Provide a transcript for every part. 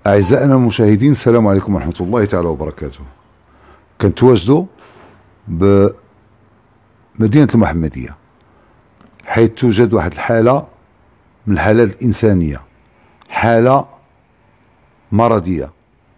أعزائنا المشاهدين، السلام عليكم ورحمة الله تعالى وبركاته. كنتواجدوا بمدينة المحمدية، حيث توجد واحد الحالة من الحالات الإنسانية، حالة مرضية.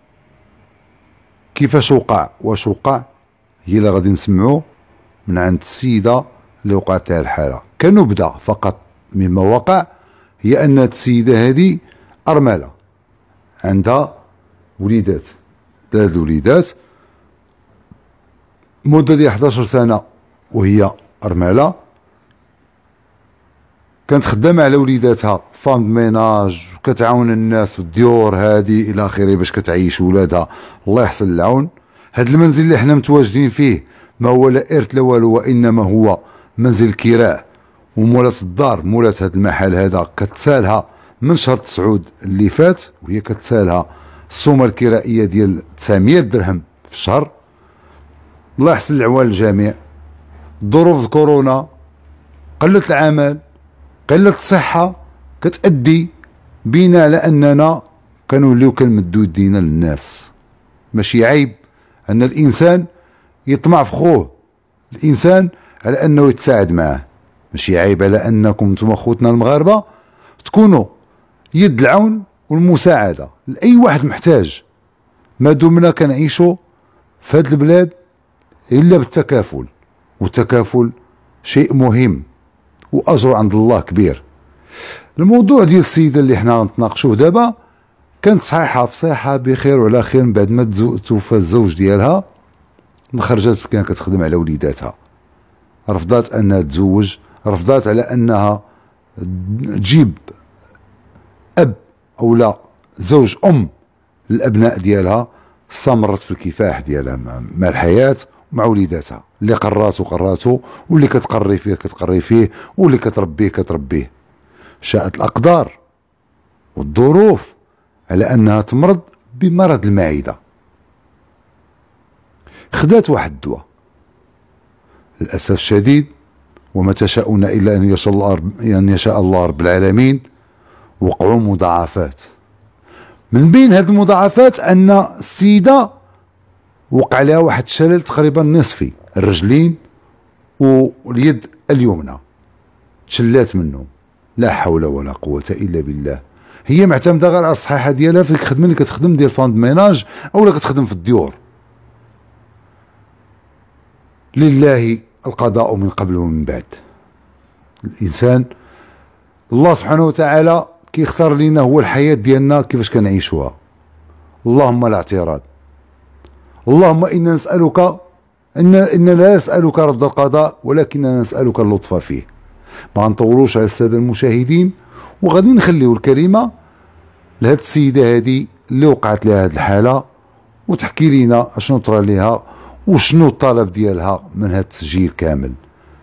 كيفاش واش وقع هي اللي غادي نسمعوا من عند السيدة اللي وقعت لها الحالة. كنبدأ فقط مما وقع، هي أن السيدة هذه أرملة، عندها وليدات، 3 وليدات، مدة ديال 11 سنة وهي أرملة. كانت خدامة على وليداتها فام ميناج، وكتعاون الناس في الديور هذه إلى آخره باش كتعيش ولادها، الله يحسن العون. هاد المنزل اللي حنا متواجدين فيه ما هو لا إرث لا والو، وإنما هو منزل كراء، ومولات الدار مولات هاد المحل هذا كتسالها من شهر 9 اللي فات، وهي كتسالها السومه الكرائيه ديال 900 درهم في الشهر. الله يحسن العوان للجميع. ظروف كورونا، قله العمل، قله الصحه، كتأدي بينا على اننا كنوليو كنمدو يدينا للناس. ماشي عيب ان الانسان يطمع في خوه، الانسان على انه يتساعد معاه. ماشي عيب على انكم نتوما خوتنا المغاربه تكونوا يد العون والمساعده لاي واحد محتاج، ما دمنا كنعيشوا في هذه البلاد الا بالتكافل، والتكافل شيء مهم واجره عند الله كبير. الموضوع ديال السيده اللي حنا نتناقشوه دابا كانت صحيحه في صحه بخير وعلى خير، من بعد ما توفى الزوج ديالها خرجت مسكينه كتخدم على وليداتها، رفضات انها تزوج، رفضات على انها تجيب اب او لا زوج للابناء ديالها. استمرت في الكفاح ديالها مع الحياه ومع وليداتها، اللي قراته واللي كتقري فيه واللي كتربيه. شاءت الاقدار والظروف على انها تمرض بمرض المعده، خدات واحد الدواء. للاسف الشديد، وما تشاءون الا ان يشاء الله رب العالمين، وقعوا مضاعفات. من بين هذه المضاعفات ان السيده وقع لها واحد الشلل تقريبا نصفي، الرجلين واليد اليمنى تشلات منهم. لا حول ولا قوه الا بالله. هي معتمده غير على الصحيحه ديالها في الخدمه اللي كتخدم ديال فاند ميناج اولا كتخدم في الديور. لله القضاء من قبل ومن بعد. الانسان الله سبحانه وتعالى كيختار لنا هو الحياه ديالنا كيفاش كنعيشوها. اللهم لا اعتراض. اللهم انا نسالك إننا لا نسالك رفض القضاء، ولكننا نسالك اللطف فيه. ما غنطولوش على الساده المشاهدين، وغادي نخليو الكلمه لهاد السيده هذه اللي وقعت لها هاد الحاله، وتحكي لنا اشنو طرا ليها وشنو الطلب ديالها من هاد التسجيل كامل.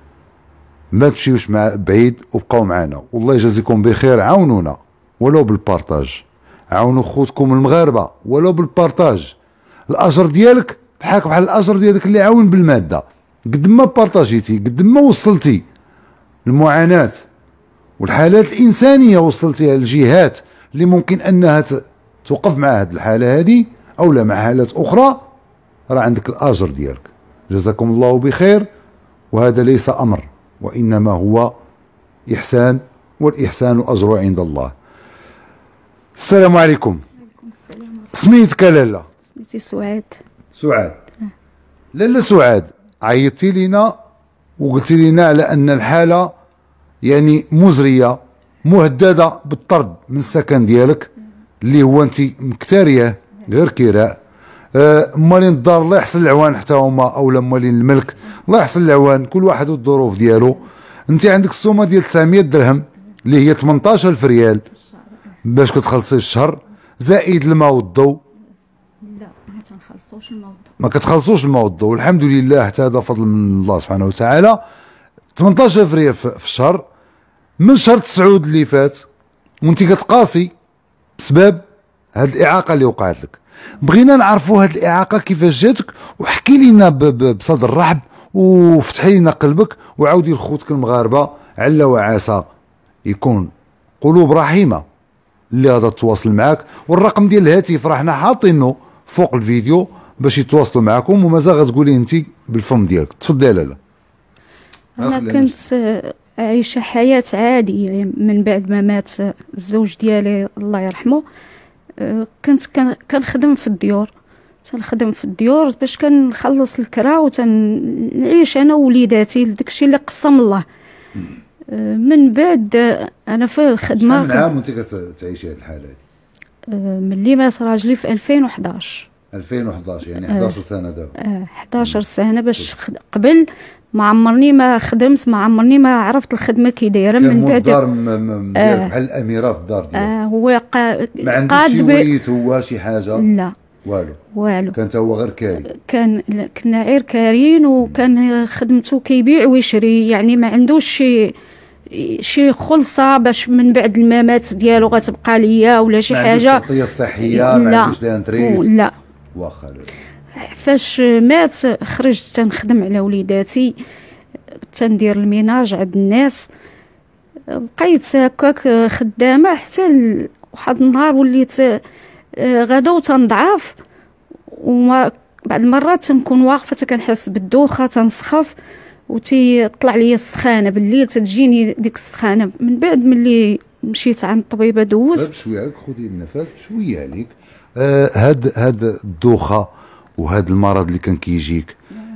ما تمشيوش مع بعيد وبقاو معنا، والله يجازيكم بخير. عاونونا ولو بالبارطاج، عاونوا خوتكم المغاربه ولو بالبارطاج. الاجر ديالك بحال الاجر ديالك اللي عاون بالماده. قد ما بارطاجيتي، قد ما وصلتي المعاناه والحالات الانسانيه وصلتيها للجهات اللي ممكن انها توقف مع هذه الحاله هذه او لا مع حالات اخرى، راه عندك الاجر ديالك. جزاكم الله بخير. وهذا ليس امر، وانما هو احسان، والاحسان اجره عند الله. السلام عليكم. سميتك لاله؟ سميتي سعاد. سعاد. لاله سعاد، عيطتي لينا وقلتي لنا على ان الحاله يعني مزريه، مهدده بالطرد من السكن ديالك اللي هو انت مكتاريه غير كراء. مالين الدار الله يحسن العوان حتى هما، اولا مالين الملك الله يحسن العوان، كل واحد والظروف ديالو. انت عندك السومه ديال 900 درهم اللي هي 18000 ريال باش كتخلصي الشهر، زائد الماء والضوء. لا ما تنخلصوش الماء والضوء، ما كتخلصوش الماء والضوء، والحمد لله حتى هذا فضل من الله سبحانه وتعالى. 18000 ريال في الشهر من شهر 9 اللي فات، وانت كتقاسي بسبب هاد الاعاقه اللي وقعت لك. بغينا نعرفوا هاد الاعاقه كيفاش جاتك، وحكي لنا بصدر رحب، وفتحي لنا قلبك، وعاودي لخوتك المغاربه عل وعسى يكون قلوب رحيمه اللي غادا تواصل معاك، والرقم ديال الهاتف راه حنا حاطينه فوق الفيديو باش يتواصلوا معكم، ومازال غتقولي انت بالفم ديالك. تفضلي. لا انا كنت عايشه حياه عاديه من بعد ما مات الزوج ديالي الله يرحمه. كنت كنخدم في الديور، تنخدم في الديور باش كنخلص الكرا وتنعيش انا ووليداتي داكشي اللي قسم الله. من بعد انا في الخدمه. شحال من عام وانت كتعيشي هذه الحاله هذه؟ ملي مات راجلي في 2011. 2011 يعني 11 سنه دابا. 11 سنه باش قبل ما عمرني ما خدمت، ما عمرني ما عرفت الخدمه كي دايره. من بعد الدار بحال الاميره في الدار ديالك. هو ما عندوش شي وليد هو شي حاجه؟ لا والو. كان هو غير كاري؟ كنا غير كارين، وكان خدمته كيبيع ويشري، يعني ما عندوش شي خلصه باش من بعد الممات ديالو غتبقى ليا ولا شي حاجه. ما عندوش التغطيه الصحيه؟ ما عندوش لانتريت؟ لا واخا. فاش مات خرجت تنخدم على وليداتي، تندير الميناج عند الناس، بقيت هكاك خدامه حتى واحد النهار وليت غدا وتنضعف، وما بعض المرات تنكون واقفه كنحس بالدوخه تنسخف وتيطلع لي السخانه بالليل، تجيني ديك السخانه. من بعد ملي مشيت عند الطبيبه دوزت بشويه عليك، خذي النفس بشويه عليك. هاد الدوخه وهذا المرض اللي كان كيجيك،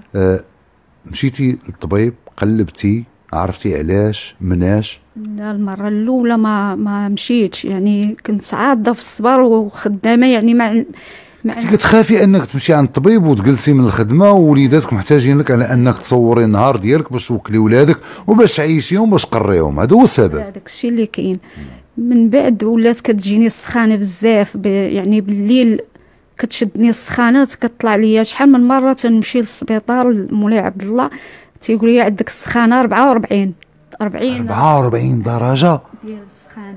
مشيتي للطبيب قلبتي عرفتي علاش مناش؟ لا المره الاولى ما مشيتش، يعني كنت عاده في الصبر وخدامه، يعني ما كنتي كتخافي انك تمشي عند الطبيب وتجلسي من الخدمه ووليداتك محتاجين لك على انك تصوري النهار ديالك باش توكلي ولادك وباش تعيشيهم باش تقريهم. هذا هو السبب. هذاك الشيء اللي كاين. من بعد ولات كتجيني السخانه بزاف، يعني بالليل كتشدني السخانات، كتطلع ليا شحال من مره تنمشي للسبيطار مولاي عبد الله تيقول لي عندك السخانه 44 درجه ديال السخانه،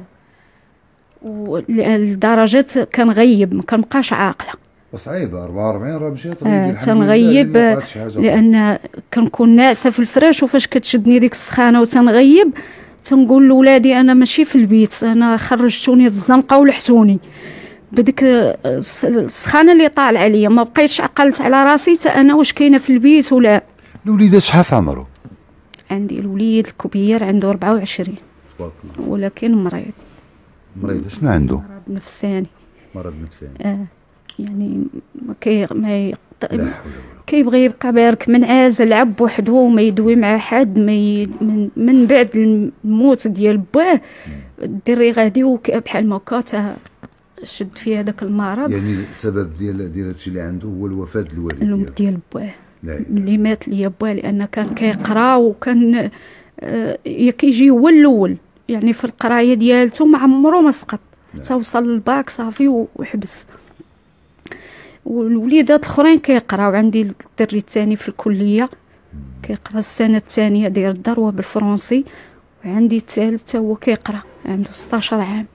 والدرجات كنغيب ما كنبقاش عاقله. وصعيبه 44 راه مشات تنغيب لان كنكون ناعسه في الفراش، وفاش كتشدني ديك السخانه وتنغيب تنقول لولادي انا ماشي في البيت، انا خرجتوني الزنقه ولحتوني بديك السخانه اللي طالع عليا، ما بقيتش عقلت على راسي حتى انا واش كاينه في البيت ولا. الوليدات شحال في عمرو؟ عندي الوليد الكبير عنده 24 ولكن مريض. شنو عنده؟ مرض نفساني. يعني ما كيبغي يبقى بارك منعزل، لعب وحده وما يدوي مع حد. من بعد الموت ديال باه الدري غادي بحال ما كاتا شد في هذاك المرض. يعني السبب ديال هادشي اللي عنده هو الوفاه ديال الوالد ديال باه اللي مات ليا باه، لان كان كيقرا وكان كيجي هو الاول يعني في القرايه ديالته، ما عمره ما سقط حتى وصل للباك صافي وحبس. والوليدات الاخرين كيقراو، عندي الدري الثاني في الكليه كيقرا السنه الثانيه ديال الدروه بالفرنسي، وعندي الثالث هو كيقرا عنده 16 عام.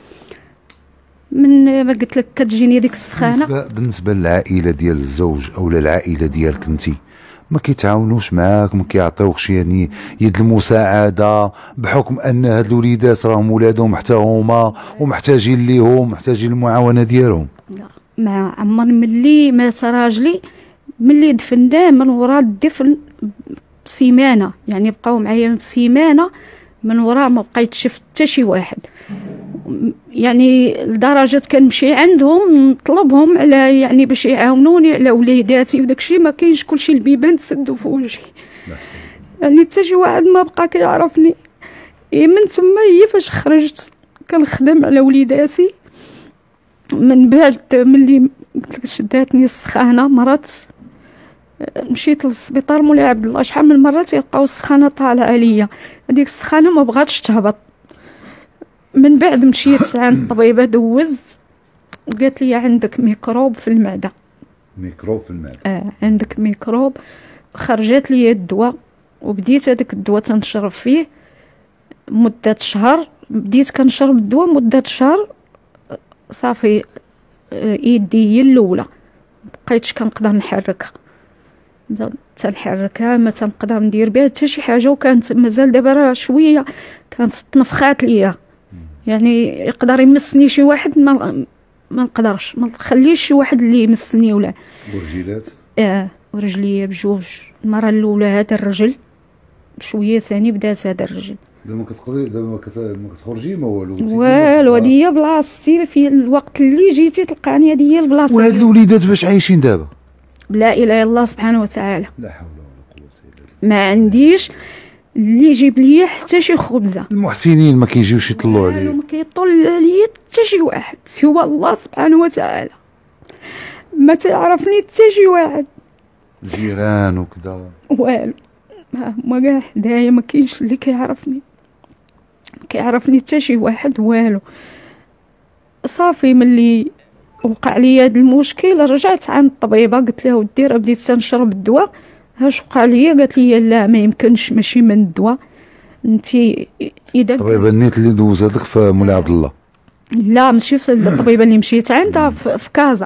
من ما قلت لك كتجيني ديك السخانه. بالنسبه للعائله ديال الزوج او للعائله ديالك انت، ما كيتعاونوش معاك؟ ما كيعطيوكش يعني يد المساعده بحكم ان هاد الوليدات راهم ولادهم حتى هما ومحتاجين ليهم، محتاجين المعاونه ديالهم؟ لا ما عمر ملي مات راجلي، ملي دفناه من وراء الدفن بسيمانه، يعني بقاو معايا بسيمانه من وراء ما بقيت شفت حتى شي واحد. يعني لدرجه كنمشي عندهم نطلبهم على يعني باش يعاونوني على وليداتي وداكشي، ما كاينش، كلشي البيبان تسدوا في وجهي، يعني حتى شي واحد ما بقى كيعرفني. من تما هي فاش خرجت كنخدم على وليداتي. من بعد ملي قلت لك شداتني السخانه مرضت، مشيت للسبيطار مولاي عبد الله. شحال من مره تيلقاو السخانه طالعه عليا، هذيك السخانه ما بغاتش تهبط. من بعد مشيت عند الطبيبه دوزت، قالت لي عندك ميكروب في المعده. ميكروب في المعده؟ عندك ميكروب. خرجت لي الدواء وبديت هذاك الدواء تنشرب فيه مده شهر. بديت كنشرب الدواء مده شهر صافي يدي هي الاولى مبقيتش كنقدر نحركها، تنحركها ما تنقدر ندير بها حتى شي حاجه. وكانت مازال دابا راه شويه كانت تنفخات ليا، يعني يقدر يمسني شي واحد ما نقدرش، ما نخليش شي واحد اللي يمسني ولا. ورجيلات؟ ورجليا بجوج. المره الاولى هذا الرجل، شويه ثاني بدات هذا الرجل. دابا كتقدري ما كتخرجي ما والو؟ والو، هذه هي بلاصتي في الوقت اللي جيتي تلقاني، هذه هي البلاصه. وهاد الوليدات باش عايشين دابا؟ لا اله الا الله سبحانه وتعالى. لا حول ولا قوه الا بالله. ما عنديش اللي يجيب لي حتى شي خبزه. المحسنين ما كيجيوش يطلعوا عليا؟ ما كيطل عليا حتى شي واحد سوى الله سبحانه وتعالى. ما تعرفني حتى شي واحد، الجيران وكذا والو. هما كاع حدايا ما كاينش اللي كيعرفني حتى شي واحد، والو. صافي ملي وقع لي هذا المشكل رجعت عند الطبيبه، قلت لها ودي راه بديت تنشرب الدواء، اش وقع لي؟ قالت لي لا ما يمكنش، ماشي من الدواء، انت اذا الطبيبه النيت اللي دوز هذاك في مولاي عبد الله؟ لا ماشي في الطبيبه اللي مشيت عندها في كازا،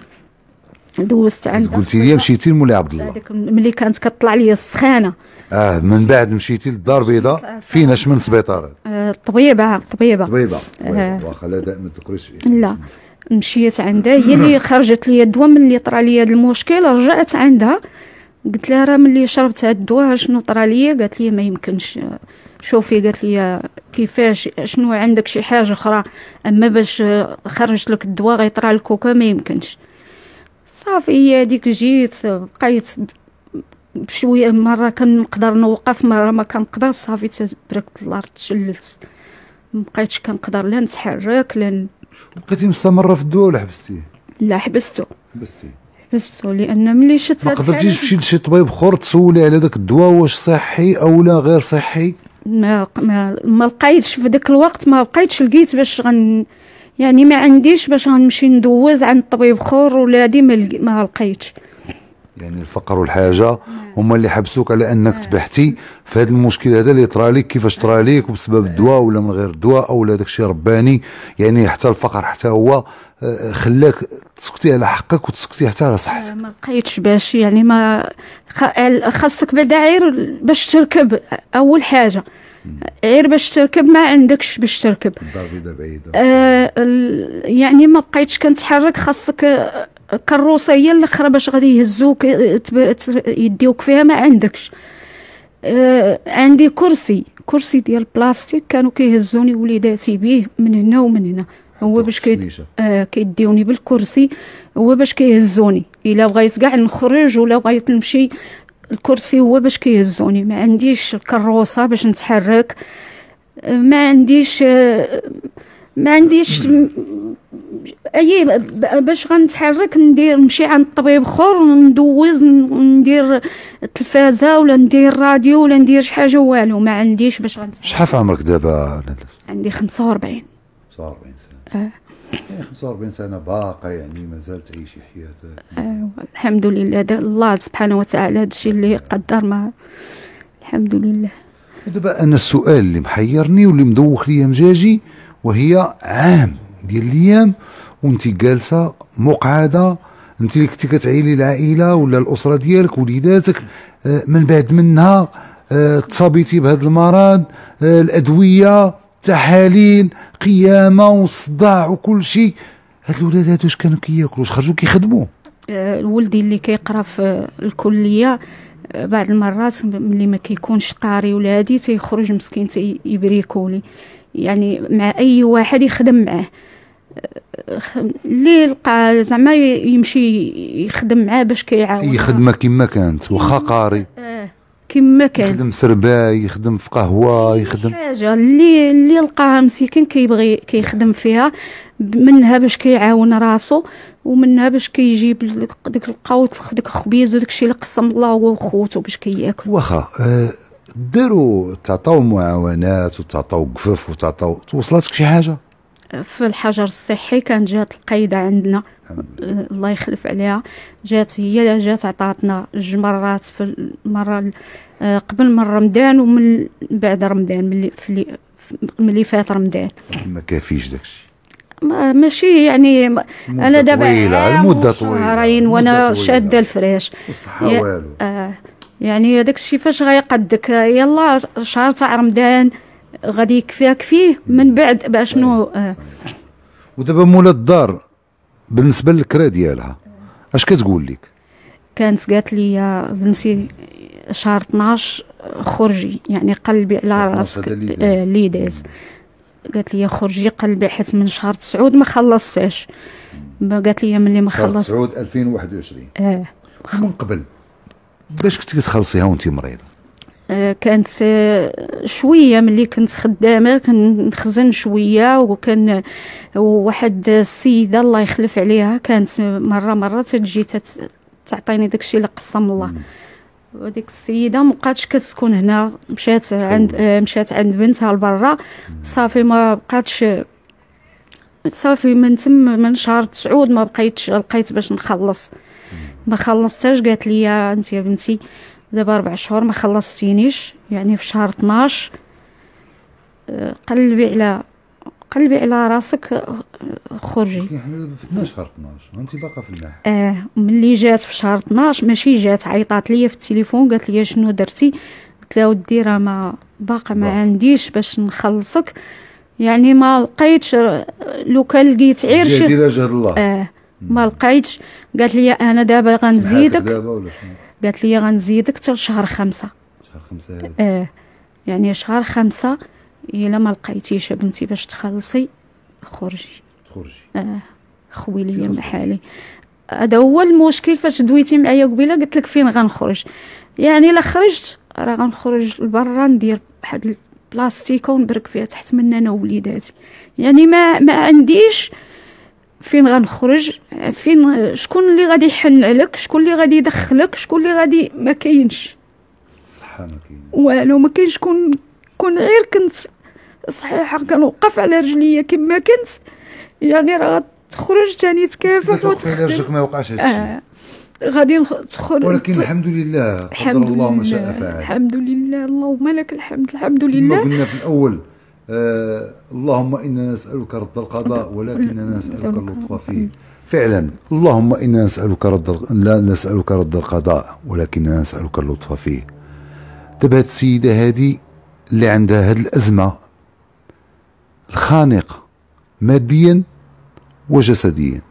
دوزت عندها. قلتي لي مشيتي لمولاي عبد الله هذاك ملي كانت كطلع لي السخانه. من بعد مشيتي للدار البيضاء فين؟ اش من سبيطار؟ الطبيبه واخا لا دائما تذكريش. لا مشيت عندها، هي اللي خرجت لي الدواء. ملي طرا لي هذا المشكل رجعت عندها، قلت لها راه ملي شربت هذا الدواء شنو طرا لي؟ قالت لي ما يمكنش، شوفي قالت لي كيفاش، شنو عندك شي حاجه اخرى، اما باش خرجت لك الدواء غيطرا لك وكا ما يمكنش. صافي هي هذيك جيت بقيت بشويه، مره كنقدر نوقف مره ما كنقدر، صافي تبركت الارض تشللت، ما بقيتش كنقدر لا نتحرك لا. بقيتي مستمره في الدواء ولا حبستيه؟ لا حبستو لان ملي شفت ما قدرتيش تمشي لشي طبيب اخر تسولي على داك الدواء واش صحي او لا غير صحي؟ ما لقيتش في ذاك الوقت، ما بقيتش لقيت باش يعني ما عنديش باش غنمشي ندوز عند طبيب اخر ولا هادي، ما لقيتش. يعني الفقر والحاجه هما اللي حبسوك على انك تبحتي في هذا المشكل هذا اللي طرا لك، كيفاش طرا لك وبسبب الدواء ولا من غير الدواء او لا داكشي رباني. يعني حتى الفقر حتى هو خلاك تسكتي على حقك وتسكتي حتى على صحتك. ما لقيتش باش، يعني ما خاصك بعدا غير باش تركب، اول حاجه غير باش تركب ما عندكش باش تركب. الدار البيضاء بعيده. يعني ما بقيتش كنتحرك، خاصك كروسيه الاخرى باش غادي يهزوك يديوك فيها، ما عندكش. عندي كرسي ديال بلاستيك كانوا كيهزوني وليداتي به من هنا ومن هنا، هو باش كيديوني بالكرسي، هو باش كيهزوني الا بغيت كاع نخرج ولا بغيت نمشي، الكرسي هو باش كيهزوني. ما عنديش الكروسه باش نتحرك، ما عنديش اي باش غنتحرك نمشي عند الطبيب اخر ندوز ندير التلفازه ولا ندير الراديو ولا ندير شي حاجه، والو ما عنديش باش شحال في عمرك دابا؟ عندي 45 سنه. 45 سنه باقه، يعني مازال تعيشي حياتك. الحمد لله، الله سبحانه وتعالى هذا الشيء اللي قدر، ما الحمد لله. دابا انا السؤال اللي محيرني واللي مدوخ ليا مجاجي، وهي عام ديال الايام وانت جالسه مقعده، انت اللي كنتي كتعيلي العائله ولا الاسره ديالك وليداتك، من بعد منها تصابيتي بهذا المرض، الادويه، تحاليل، قيامه والصداع وكل شيء. هاد الولاد هادو واش كانوا كياكلوا؟ واش خرجوا كيخدموا؟ ولدي اللي كيقرا في الكليه بعض المرات ملي ما كيكونش قاري ولا هادي تيخرج مسكين تيبريكولي، يعني مع اي واحد يخدم معاه، اللي لقى زعما يمشي يخدم معاه باش كيعاون. اي خدمه كما كانت واخا قاري، كما كان يخدم سرباي، يخدم في قهوه، يخدم حاجه اللي لقاها مسكين كيبغي كيخدم فيها، منها باش كيعاون راسو ومنها باش كيجيب ديك القوت ديك الخبيز وداك الشيء اللي قسم الله هو وخوتو باش كياكل. واخا داروا تعطاو معاونات وتعطاو قفف وتعطاو، توصلاتك شي حاجه؟ في الحجر الصحي كانت جات القايده عندنا الله يخلف عليها، هي جات عطاتنا 2 مرات، في المره قبل من رمضان ومن بعد رمضان، ملي فات رمضان. ما كافيش داكشي؟ ماشي يعني انا دابا المده طويله، شهرين وانا شاده الفراش والصحه والو. يعني هذاك الشيء فاش غيقدك، يلا شهر تاع رمضان غادي يكفيك فيه من بعد باش نو. ودابا مولا الدار بالنسبه للكرا ديالها اش كتقول لك؟ كانت قالت لي يا بنتي شهر 12 خرجي، يعني قلبي على راسك اللي داز. قالت لي خرجي قلبي حيت من شهر 9 ما خلصتش. قالت لي ملي ما خلصت 9 2021 من قبل باش كنتي كتخلصيها وانت مريضه؟ كانت شويه ملي كنت خدامه كنخزن شويه، وكان واحد السيده الله يخلف عليها كانت مره تجي تعطيني داكشي اللي قسم الله. وديك السيده مابقاتش كتسكن هنا، مشات عند بنتها لبرا. صافي ما بقاتش، صافي من تم من شهر 9 ما بقيتش لقيت باش نخلص. ما خلصتهاش. قالت لي انت يا بنتي دابا 4 شهور ما خلصتينيش، يعني في شهر 12 قلبي على راسك خرجي. حنا في شهر 12 انت باقا في الماح. ملي جات في شهر 12 ماشي جات، عيطات ليا في التليفون قالت لي شنو درتي؟ قلت لها ودي راه ما باقا ما عنديش باش نخلصك، يعني ما لقيتش. لو كان لقيت عير شي ديال جهد الله ما لقيتش. قالت لي انا دابا غنزيدك. دابا ولا شنو؟ قالت لي غنزيدك حتى لشهر 5. شهر 5 هذا يعني شهر 5 الا ما لقيتيش بنتي باش تخلصي خرجي. خوي ليا من حالي. هذا هو المشكل. فاش دويتي معايا قبيله قلت لك فين غنخرج، يعني الا خرجت راه غنخرج لبرا ندير واحد البلاستيكه ونبرك فيها تحت من انا ووليداتي. يعني ما عنديش فين غنخرج، فين شكون اللي غادي يحن عليك، شكون اللي غادي يدخلك، شكون اللي غادي ما كاينش. صحه ما كاين والو ما كاينش. كون غير كنت صحيحه كنوقف على رجليا كما كنت، يعني راه تخرج ثاني تكافح رجلك ما يوقعش هادشي. غادي تخرج. ولكن الحمد لله قدر الله ما شاء فعل. الحمد لله اللهم لك الحمد. الحمد لله. كما قلنا في الاول اللهم انا نسالك رد القضاء ولكننا نسالك اللطف فيه. فعلا اللهم انا نسالك لا نسالك رد القضاء ولكننا نسالك اللطف فيه. دابا هاد السيده هادي اللي عندها هاد الازمه الخانقه ماديا وجسديا،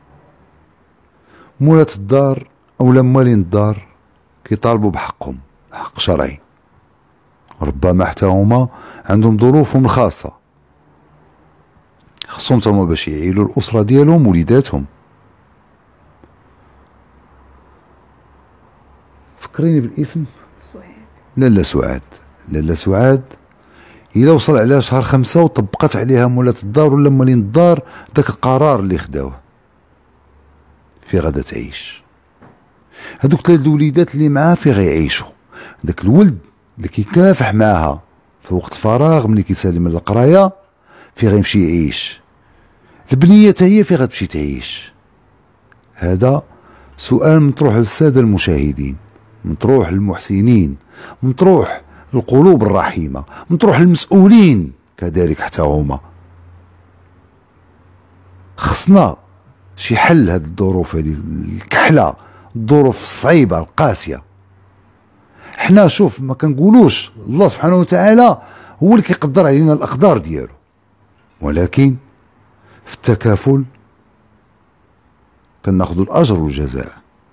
مولات الدار او مالين الدار كيطالبوا بحقهم، حق شرعي. ربما حتى هما عندهم ظروفهم الخاصه، خصهم تما باش يعيلوا الاسره ديالهم وليداتهم. فكريني بالاسم. سعاد. لاله سعاد الا وصل عليها شهر 5 وطبقت عليها مولات الدار ولا مالين الدار داك القرار اللي خداوه في غادا تعيش. هذوك 3 وليدات اللي معاها في غيعيشوا. داك الولد اللي كيكافح معاها في وقت فراغ ملي كيسالي من القرايه في غيمشي يعيش. البنيه حتى هي في غتمشي تعيش. هذا سؤال مطروح للساده المشاهدين، مطروح للمحسنين، مطروح القلوب الرحيمه، مطروح للمسؤولين كذلك حتى هما. خصنا شي حل هاد الظروف هادي الكحله، الظروف الصعيبه القاسيه. حنا شوف ما كنقولوش الله سبحانه وتعالى هو اللي كيقدر علينا الاقدار ديالو، ولكن في التكافل كناخذوا الاجر والجزاء.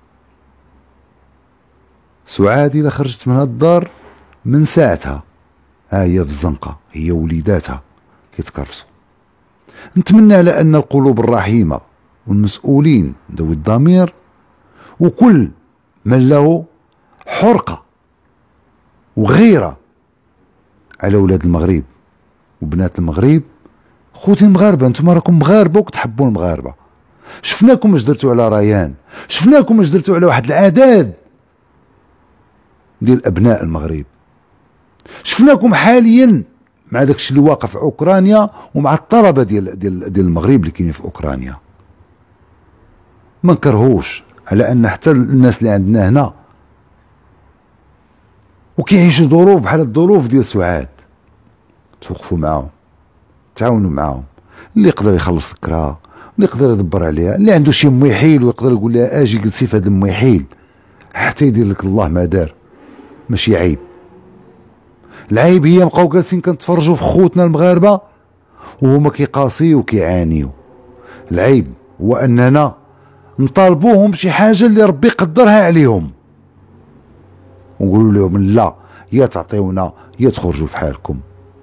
سعاد الا خرجت من هاد الدار من ساعتها هي في الزنقه، هي وليداتها كيتكرفسوا. نتمنى على ان القلوب الرحيمه والمسؤولين ذوي الضمير وكل من له حرقه وغيره على ولاد المغرب وبنات المغرب. خوتي المغاربه انتم راكم مغاربه وكتحبوا المغاربه. شفناكم اش درتوا على ريان، شفناكم اش درتوا على واحد العدد ديال ابناء المغرب، شفناكم حاليا مع داكشي اللي واقع في اوكرانيا ومع الطلبه ديال المغرب اللي كاينين في اوكرانيا. ما نكرهوش على ان حتى الناس اللي عندنا هنا وكيعيشوا ظروف بحال الظروف ديال سعاد، توقفوا معاهم، تعاونوا معاهم. اللي يقدر يخلص الكرا، اللي يقدر يدبر عليها، اللي عنده شي مويحيل ويقدر يقول لها اجي جلسي في هذا المويحيل حتى يدير لك الله ما دار، ماشي عيب. العيب هي نبقاو جالسين كنتفرجوا في خوتنا المغاربه وهما كيقاسيو وكيعانيو. العيب هو اننا نطالبوهم بشي حاجه اللي ربي قدرها عليهم ونقولوا لهم لا، يا تعطيونا يا تخرجوا في حالكم.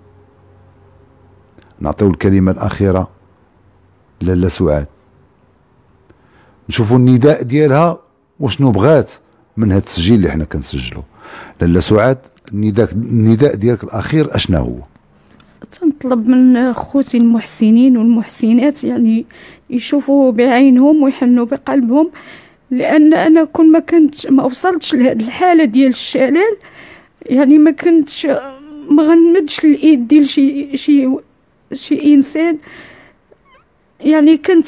نعطيو الكلمه الاخيره لاله سعاد، نشوفوا النداء ديالها وشنو بغات من هذا التسجيل اللي حنا كنسجلو. لاله سعاد، النداء ديالك الاخير اشنا هو؟ تنطلب من خوتي المحسنين والمحسنات يعني يشوفوا بعينهم ويحنوا بقلبهم، لان انا كل ما وصلتش لهذه الحاله ديال الشلل، يعني ما غنمدش الايد ديال شي انسان. يعني كنت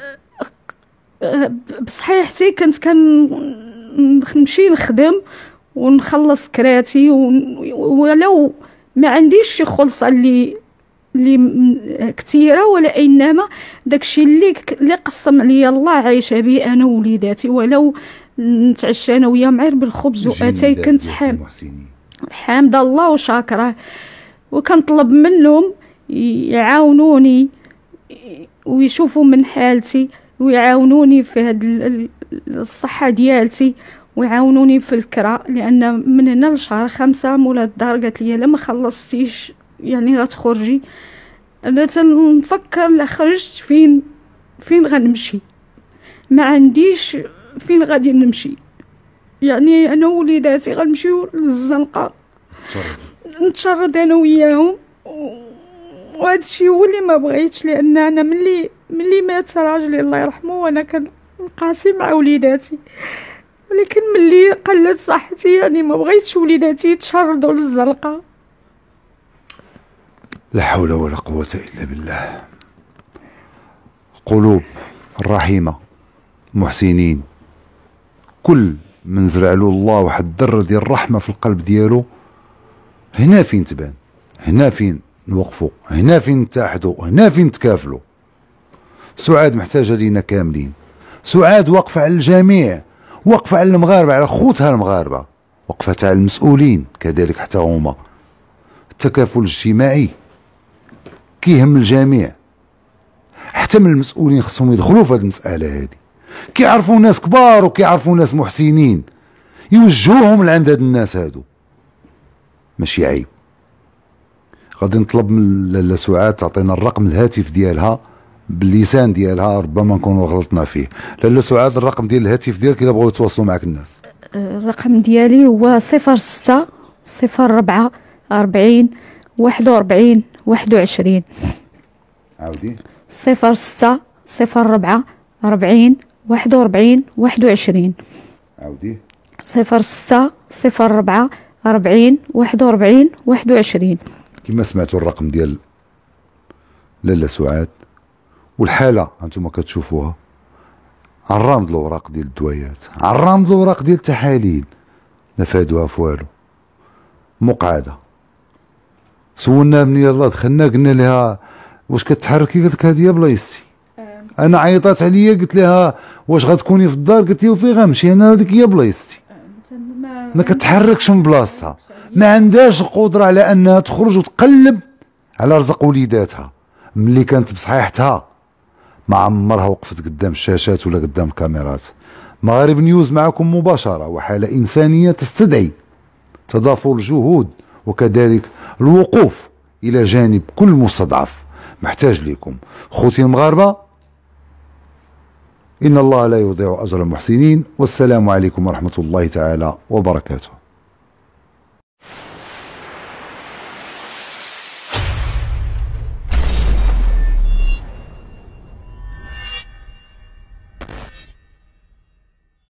بصحيحتي كنت كنمشي نخدم ونخلص كراتي ولو ما عنديش شي خلصه اللي كثيره، ولا انما داكشي اللي قسم عليا الله عايشه به انا ووليداتي، ولو نتعشى انا ويا معير بالخبز واتاي كنت حامده الله وشاكره. وكنطلب منهم يعاونوني ويشوفوا من حالتي ويعاونوني في هاد الصحه ديالتي ويعاونوني في الكرا، لان من هنا لشهر 5 مولا الدار قالت لي لا ما خلصتيش يعني غتخرجي. انا تنفكر لا خرجت فين غنمشي، ما عنديش فين غادي نمشي. يعني انا ووليداتي غنمشيو للزنقه نتشرد انا وياهم، وهذا الشيء هو اللي ما بغيتش، لان انا ملي مات راجلي الله يرحمه وانا كنقاسي مع وليداتي، ولكن ملي قلت صحتي يعني ما بغيتش وليداتي يتشردوا للزنقه. لا حول ولا قوة إلا بالله. قلوب الرحيمة محسنين، كل من زرع له الله واحد الذرة ديال الرحمة في القلب ديالو، هنا فين تبان، هنا فين نوقفوا، هنا فين نتحدوا، هنا فين نتكافلوا. سعاد محتاجة لينا كاملين، سعاد واقفة على الجميع، واقفة على المغاربة، على خوتها المغاربة، وقفت على المسؤولين كذلك حتى هما. التكافل الاجتماعي كيهم الجميع، حتى من المسؤولين خصهم يدخلوا في هذه المسألة هذه، كيعرفوا ناس كبار وكيعرفوا ناس محسنين يوجهوهم لعند هاد الناس هادو، ماشي عيب. غادي نطلب من لاله سعاد تعطينا الرقم الهاتف ديالها باللسان ديالها، ربما نكونوا غلطنا فيه. لاله سعاد، الرقم ديال الهاتف ديالك الا بغاو يتواصلوا معك الناس. الرقم ديالي هو 06 04 40 41 21. عاودي. 06 04 40 41 21. عاودي. 06 04 40 41 21. كما سمعتوا الرقم ديال لاله سعاد، والحاله هانتوما كتشوفوها على الرامد الاوراق ديال الدويات، على الرامد الاوراق ديال التحاليل، ما فادوها في والو. مقعده سولنا من يلاه دخلنا قلنا لها واش كتحركي، قالت لك هذه بلايصتي. انا عيطات عليا قلت لها واش غتكوني في الدار، قالت لي وفين غنمشي انا، هذيك هي بلايصتي. ما كتحركش من بلاصتها، ما عندهاش القدره على انها تخرج وتقلب على رزق وليداتها. ملي كانت بصحيحتها ما عمرها وقفت قدام الشاشات ولا قدام الكاميرات. مغارب نيوز معكم مباشره، وحاله انسانيه تستدعي تضافر الجهود وكذلك الوقوف الى جانب كل مستضعف محتاج لكم. خوتي المغاربه، ان الله لا يضيع اجر المحسنين، والسلام عليكم ورحمه الله تعالى وبركاته.